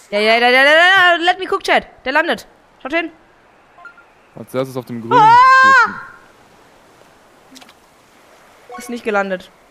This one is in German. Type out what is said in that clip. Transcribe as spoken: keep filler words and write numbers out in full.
Ja, ja, ja, ja, ja, let me cook, Chat. Der landet. Schaut hin. Als erstes auf dem grünen. Ah! Ist nicht gelandet.